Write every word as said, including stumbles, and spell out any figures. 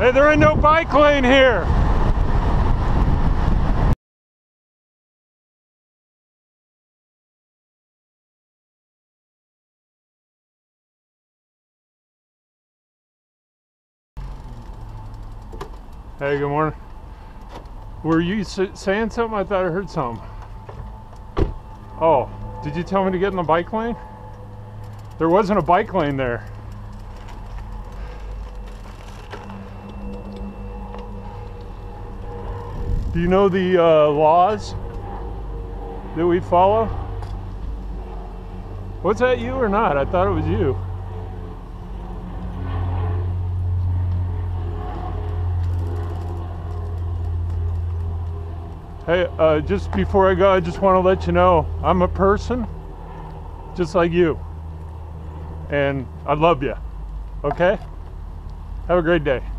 Hey, there ain't no bike lane here. Hey, good morning. Were you saying something? I thought I heard something. Oh, did you tell me to get in the bike lane? There wasn't a bike lane there. Do you know the uh, laws that we follow? Was that you or not? I thought it was you. Hey, uh, just before I go, I just want to let you know I'm a person just like you, and I love you. Okay? Have a great day.